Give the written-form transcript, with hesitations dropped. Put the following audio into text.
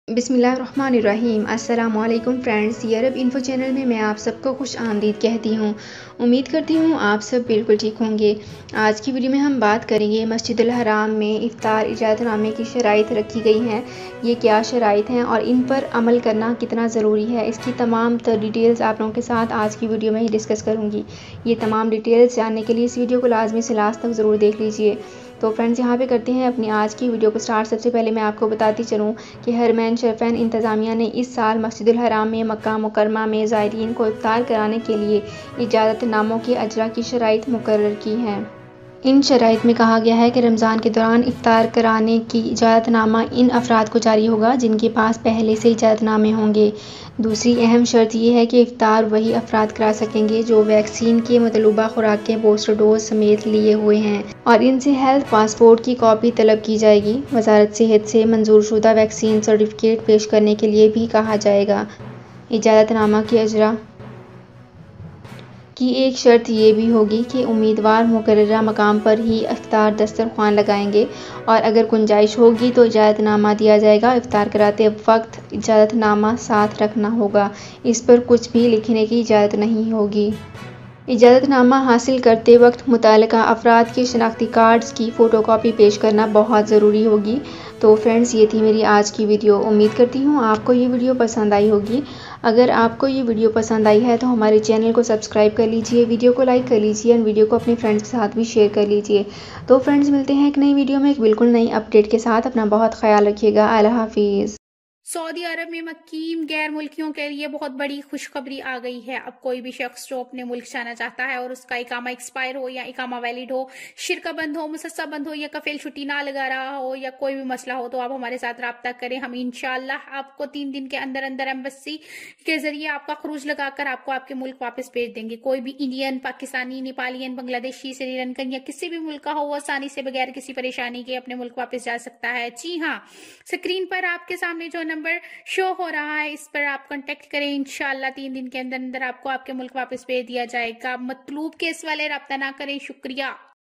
बिस्मिल्लाहिर्रहमानिर्रहीम। अस्सलामुअलैकुम फ्रेंड्स, ये अरब इन्फो चैनल में मैं आप सबको खुश आमदीद कहती हूँ। उम्मीद करती हूँ आप सब बिल्कुल ठीक होंगे। आज की वीडियो में हम बात करेंगे मस्जिदुल हराम में इफ्तार इजाज़तनामे की शराइत रखी गई हैं। ये क्या शराइत हैं और इन पर अमल करना कितना ज़रूरी है, इसकी तमाम डिटेल्स आप लोगों के साथ आज की वीडियो में ही डिस्कस करूँगी। ये तमाम डिटेल्स जानने के लिए इस वीडियो को लाजमी से लास्ट तक ज़रूर देख लीजिए। तो फ्रेंड्स, यहाँ पे करते हैं अपनी आज की वीडियो को स्टार्ट। सबसे पहले मैं आपको बताती चलूँ कि हरमैन शरीफैन इंतज़ामिया ने इस साल मस्जिदुल हराम में मक्का मुकरमा में ज़ायरीन को इफ्तार कराने के लिए इजाज़तनामों के अजरा की शराइत मुकर्रर की हैं। इन शराइत में कहा गया है कि रमज़ान के दौरान इफ्तार कराने की इजाज़तनामा इन अफराद को जारी होगा जिनके पास पहले से इजाज़तनामे होंगे। दूसरी अहम शर्त यह है कि इफ्तार वही अफराद करा सकेंगे जो वैक्सीन के मतलूबा खुराकें बूस्टर डोज समेत लिए हुए हैं और इनसे हेल्थ पासपोर्ट की कॉपी तलब की जाएगी। वजारत सेहत से मंजूर शुदा वैक्सीन सर्टिफिकेट पेश करने के लिए भी कहा जाएगा। इजाज़तनामा के अजरा की एक शर्त ये भी होगी कि उम्मीदवार मुकर्ररा मकाम पर ही इफ्तार दस्तरख्वान लगाएंगे और अगर गुंजाइश होगी तो इजाज़तनामा दिया जाएगा। इफ्तार कराते वक्त इजाज़तनामा साथ रखना होगा, इस पर कुछ भी लिखने की इजाज़त नहीं होगी। इजाज़तनामा हासिल करते वक्त मुतल्लिका अफराद के शनाख्ती कार्ड्स की फ़ोटोकॉपी पेश करना बहुत ज़रूरी होगी। तो फ्रेंड्स, ये थी मेरी आज की वीडियो। उम्मीद करती हूँ आपको ये वीडियो पसंद आई होगी। अगर आपको ये वीडियो पसंद आई है तो हमारे चैनल को सब्सक्राइब कर लीजिए, वीडियो को लाइक कर लीजिए और वीडियो को अपने फ्रेंड्स के साथ भी शेयर कर लीजिए। तो फ्रेंड्स, मिलते हैं एक नई वीडियो में एक बिल्कुल नई अपडेट के साथ। अपना बहुत ख्याल रखिएगा। अल्लाह हाफिज़। सऊदी अरब में मुकीम गैर मुल्कियों के लिए बहुत बड़ी खुशखबरी आ गई है। अब कोई भी शख्स जो अपने मुल्क जाना चाहता है और उसका इकामा एक्सपायर हो या इकामा वैलिड हो, शिरका बंद हो, मुसस्सा बंद हो या कफील छुट्टी ना लगा रहा हो या कोई भी मसला हो, तो आप हमारे साथ रब्ता करें। हम इंशाल्लाह आपको 3 दिन के अंदर अंदर एम्बेसी के जरिए आपका खरूज लगाकर आपको आपके मुल्क वापस भेज देंगे। कोई भी इंडियन, पाकिस्तानी, नेपालियन, बांग्लादेशी, श्रीलंकन या किसी भी मुल्क का हो, वो आसानी से बगैर किसी परेशानी के अपने मुल्क वापस जा सकता है। जी हाँ, स्क्रीन पर आपके सामने जो नंबर शो हो रहा है, इस पर आप कांटेक्ट करें। इंशाल्लाह 3 दिन के अंदर अंदर आपको आपके मुल्क वापस भेज दिया जाएगा। मतलूब केस वाले रब्ता ना करें। शुक्रिया।